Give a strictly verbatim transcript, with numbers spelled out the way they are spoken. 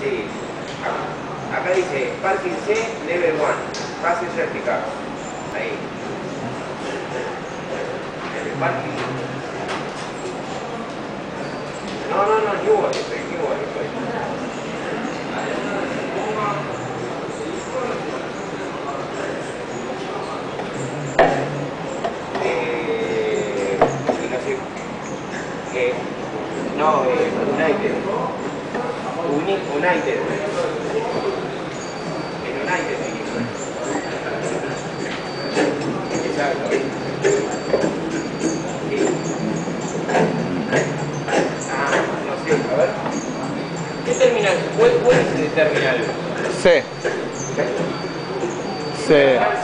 Sí. Acá, acá dice Parking C, Level uno. Passenger Pickup. Ahí. En el parking. No, no, no, Newark, estoy, Newark, estoy. Eh, explicación. Eh, no, eh, United. Uni, United. En United. Exacto. Sí. Ah, no sé, a ver. ¿Qué terminal? ¿Cuál, cuál es el terminal? C. C.